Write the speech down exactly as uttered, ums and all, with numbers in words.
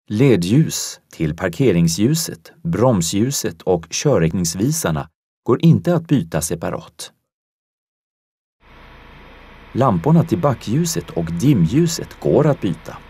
Ledljus till parkeringsljuset, bromsljuset och körriktningsvisarna går inte att byta separat. Lamporna till backljuset och dimljuset går att byta.